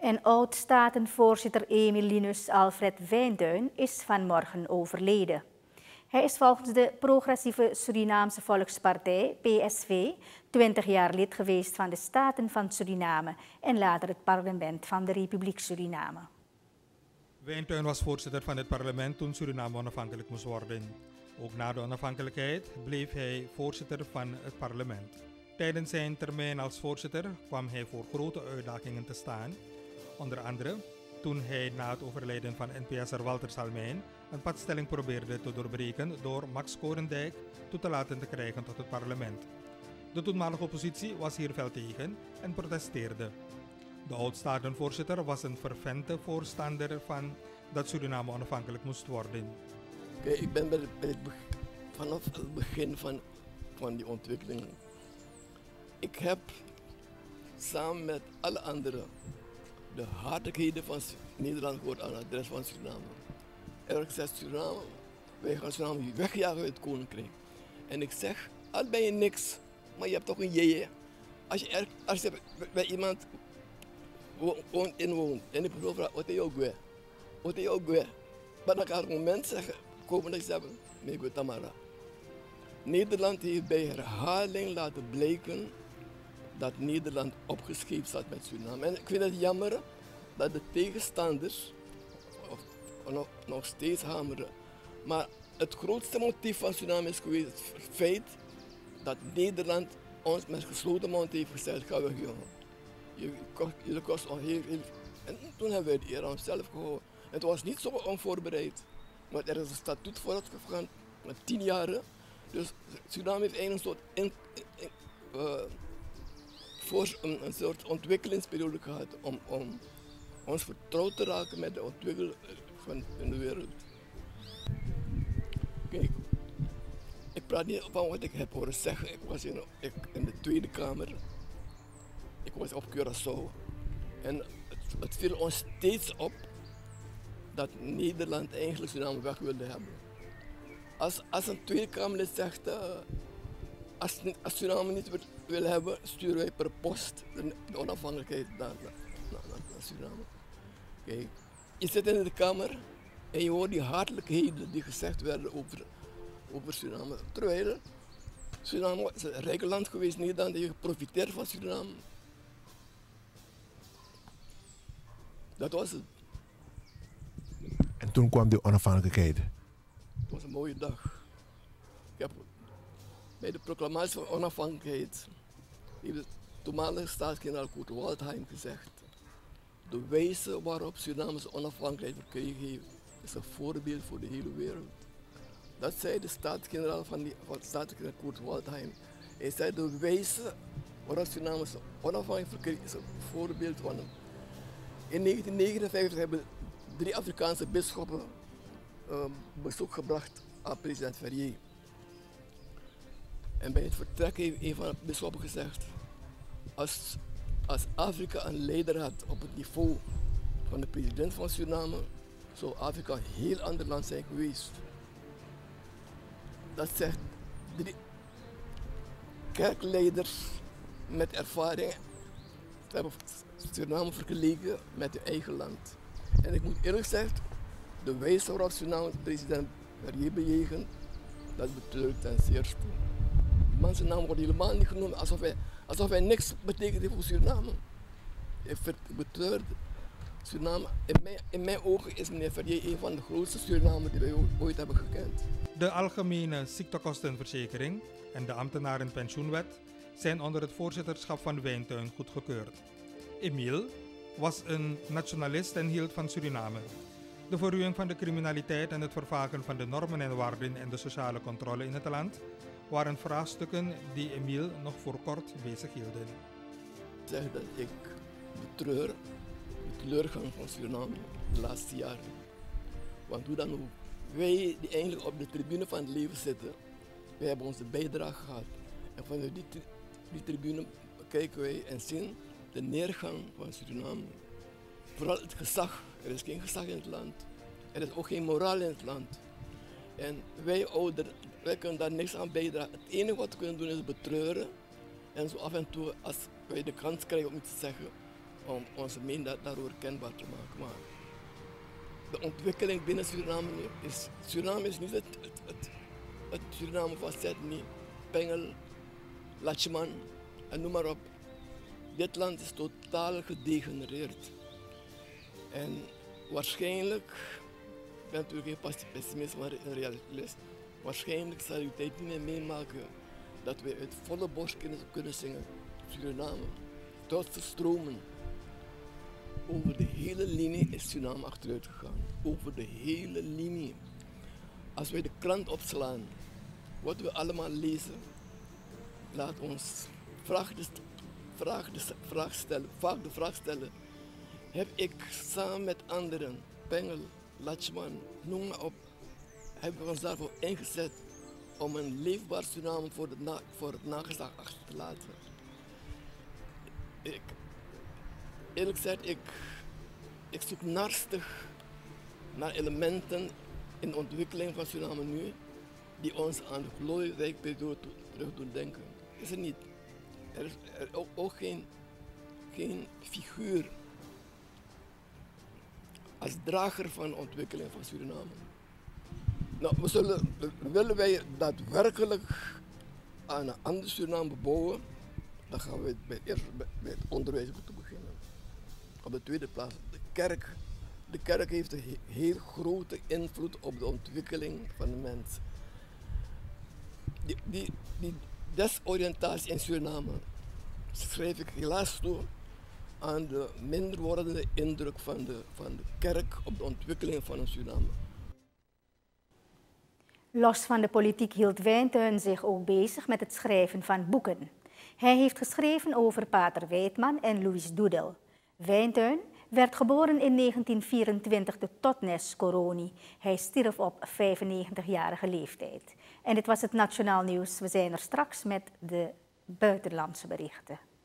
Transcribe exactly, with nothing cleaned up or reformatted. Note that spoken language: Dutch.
En oud-statenvoorzitter Emil Linus Alfred Wijnduin is vanmorgen overleden. Hij is volgens de progressieve Surinaamse Volkspartij, P S V, twintig jaar lid geweest van de Staten van Suriname en later het parlement van de Republiek Suriname. Wijnduin was voorzitter van het parlement toen Suriname onafhankelijk moest worden. Ook na de onafhankelijkheid bleef hij voorzitter van het parlement. Tijdens zijn termijn als voorzitter kwam hij voor grote uitdagingen te staan. Onder andere toen hij na het overlijden van N P S'er Walter Salmijn een padstelling probeerde te doorbreken door Max Korendijk toe te laten te krijgen tot het parlement. De toenmalige oppositie was hier fel tegen en protesteerde. De oud-statenvoorzitter was een fervente voorstander van dat Suriname onafhankelijk moest worden. Okay, ik ben bij het, bij het, vanaf het begin van, van die ontwikkeling. Ik heb samen met alle anderen de hartelijkheden van Nederland gehoord aan het adres van Suriname. Er is gezegd, Suriname, wij gaan Suriname wegjagen uit het koninkrijk. En ik zeg, al ben je niks, maar je hebt toch een jeje. Als je, er, als je bij iemand woont, inwoont en ik vraag, wat is jouw gwe? Wat is jouw gwe? Maar dan kan er een moment zeggen, komen dat ze hebben, nee, Tamara. Nederland heeft bij herhaling laten blijken dat Nederland opgescheept zat met Suriname. En ik vind het jammer dat de tegenstanders of, nog, nog steeds hameren. Maar het grootste motief van Suriname is geweest het feit dat Nederland ons met gesloten mond heeft gezegd, ga weg jongen. Jullie kost ons heel, heel... En toen hebben wij het eer aan onszelf gehouden. En het was niet zo onvoorbereid. Maar er is een statuut voor het gegaan met tien jaren. Dus Suriname heeft eigenlijk een soort, in, in, uh, voor een, een soort ontwikkelingsperiode gehad om, om ons vertrouwd te raken met de ontwikkeling van in de wereld. Kijk, ik praat niet van wat ik heb horen zeggen. Ik was in, ik, in de Tweede Kamer. Ik was op Curaçao. En het, het viel ons steeds op dat Nederland eigenlijk Suriname weg wilde hebben. Als, als een Tweede Kamerlid zegt, uh, als, als Suriname niet wil, wil hebben, sturen wij per post de, de onafhankelijkheid naar, naar, naar, naar Suriname. Kijk, je zit in de Kamer en je hoort die hartelijkheden die gezegd werden over, over Suriname. Terwijl Suriname is een rijk land geweest, Nederland heeft geprofiteerd van Suriname. Dat was het. En toen kwam de onafhankelijkheid. Het was een mooie dag. Ik heb bij de proclamatie van onafhankelijkheid heeft de toenmalige staatsgeneraal Kurt Waldheim gezegd: de wijze waarop Suriname zijn onafhankelijkheid verkregen heeft, is een voorbeeld voor de hele wereld. Dat zei de staatsgeneraal van, die, van staatsgeneraal Kurt Waldheim. Hij zei: de wijze waarop Suriname zijn onafhankelijkheid verkregen is een voorbeeld van hem. In negentien negenenvijftig hebben drie Afrikaanse bisschoppen um, bezoek gebracht aan president Ferrier. En bij het vertrek heeft een van de bisschoppen gezegd: als, als Afrika een leider had op het niveau van de president van Suriname, zou Afrika een heel ander land zijn geweest. Dat zegt drie kerkleiders met ervaring. Ze hebben Suriname vergeleken met hun eigen land. En ik moet eerlijk zeggen, de wijze waarop Suriname president Ferrier bejegend, dat betreurt ten zeerste. De man zijn naam wordt helemaal niet genoemd, alsof hij, alsof hij niks betekent heeft voor Suriname. Ik betreur Suriname. In mijn, in mijn ogen is meneer Ferrier een van de grootste Surinamers die wij ooit hebben gekend. De Algemene Ziektekostenverzekering en de Ambtenarenpensioenwet zijn onder het voorzitterschap van Wijnduin goedgekeurd. Emile was een nationalist en hield van Suriname. De verruwing van de criminaliteit en het vervagen van de normen en waarden en de sociale controle in het land waren vraagstukken die Emile nog voor kort bezig hielden. Ik zeg dat ik betreur de teleurgang van Suriname de laatste jaren. Want hoe dan ook, wij die eigenlijk op de tribune van het leven zitten, wij hebben onze bijdrage gehad. En vanuit die, die tribune kijken wij en zien de neergang van Suriname. Vooral het gezag. Er is geen gezag in het land. Er is ook geen moraal in het land. En wij ouderen, wij kunnen daar niks aan bijdragen. Het enige wat we kunnen doen is betreuren. En zo af en toe, als wij de kans krijgen om iets te zeggen, om onze mening daarover kenbaar te maken. Maar de ontwikkeling binnen Suriname nu is, Suriname is niet het, het, het, het Suriname van Sydney, Pengel, Latchman en noem maar op. Dit land is totaal gedegenereerd. En waarschijnlijk, ik ben natuurlijk geen pessimist, maar een realist. Waarschijnlijk zal u tijd niet meer meemaken dat wij uit volle borst kunnen, kunnen zingen. Suriname, trotse stromen. Over de hele linie is Suriname achteruit gegaan. Over de hele linie. Als wij de krant opslaan, wat we allemaal lezen, laat ons vraag de, vraag de, vraag stellen, vaak de vraag stellen. Heb ik samen met anderen, Pengel, Latchman, noem maar op, hebben we ons daarvoor ingezet om een leefbaar Suriname voor, de na, voor het nageslacht achter te laten. Ik, eerlijk gezegd, ik, ik zoek narstig naar elementen in de ontwikkeling van Suriname nu die ons aan de glorierijke periode terug doen denken. Is er niet. Er is er ook, ook geen, geen figuur als drager van de ontwikkeling van Suriname. Nou, we zullen, willen wij daadwerkelijk aan een ander Suriname bouwen, dan gaan we bij, eerst bij, bij het onderwijs moeten beginnen. Op de tweede plaats, de kerk. De kerk heeft een heel grote invloed op de ontwikkeling van de mens. Die, die, die desoriëntatie in Suriname schrijf ik helaas toe aan de minder wordende indruk van de, van de kerk op de ontwikkeling van een Suriname. Los van de politiek hield Wijntuin zich ook bezig met het schrijven van boeken. Hij heeft geschreven over Pater Weidman en Louis Doedel. Wijntuin werd geboren in negentien vierentwintig te Totnes, Coronie. Hij stierf op vijfennegentigjarige leeftijd. En dit was het Nationaal Nieuws. We zijn er straks met de buitenlandse berichten.